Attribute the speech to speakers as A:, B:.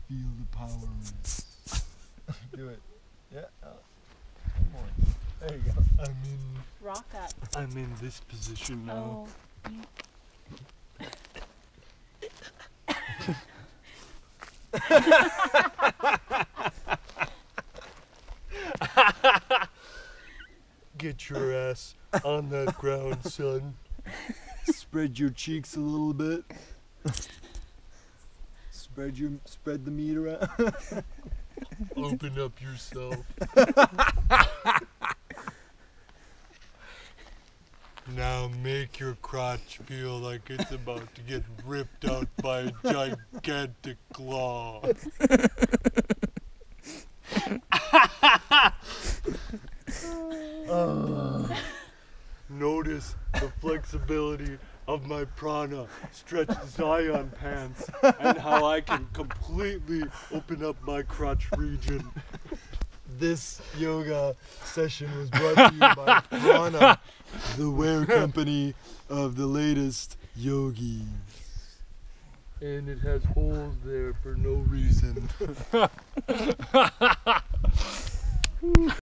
A: feel the powers. Do it. Yeah. One more. There you go.
B: Rock that.
A: I'm in this position now.
B: Oh.
A: Get your ass on that ground, son. Spread your cheeks a little bit. Spread the meat around. Open up yourself. Now make your crotch feel like it's about to get ripped out by a gigantic claw. Notice the flexibility of my prana stretch Zion pants and how I can completely open up my crotch region. This yoga session was brought to you by Prana, the wear company of the latest yogis. And it has holes there for no reason.